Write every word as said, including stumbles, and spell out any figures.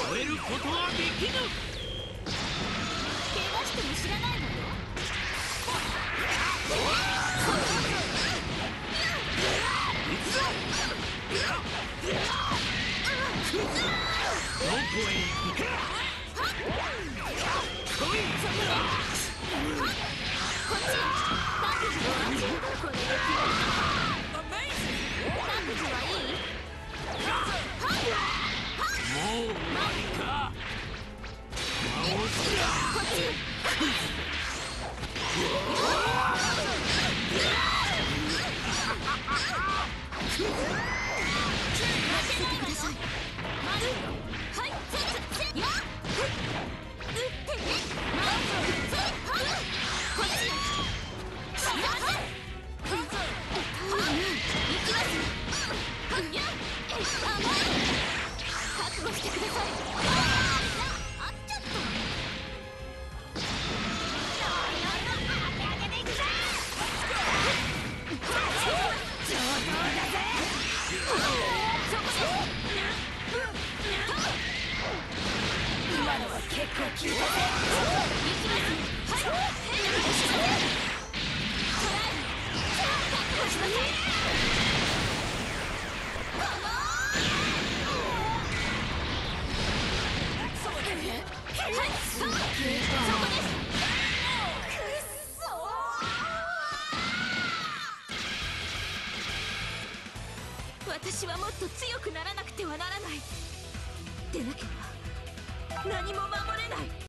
超えることはできぬ。 怪我しても知らないのよ。 行くぞ。どこへ行くか。来い。 こっち。各自はいい？これで決まり。各自はいい？ もう終わりか。倒すな。 こっち。覚悟してください。あっちゃった。今のは結構効いたぜ。行きます。はい。覚悟しなさい。はい、そこです。私はもっと強くならなくてはならない。でなければ何も守れない。